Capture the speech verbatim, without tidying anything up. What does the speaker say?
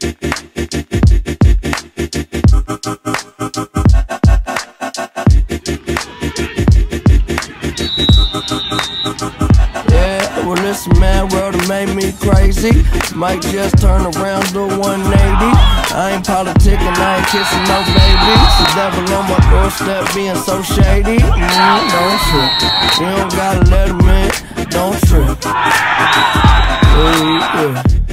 Yeah, well listen man, world done made me crazy. Might just turn around, do one eighty. I ain't politicking, I ain't kissing no babies. The devil on my doorstep being so shady. Mm, don't trip, you don't gotta let him in. Don't trip. Yeah, yeah.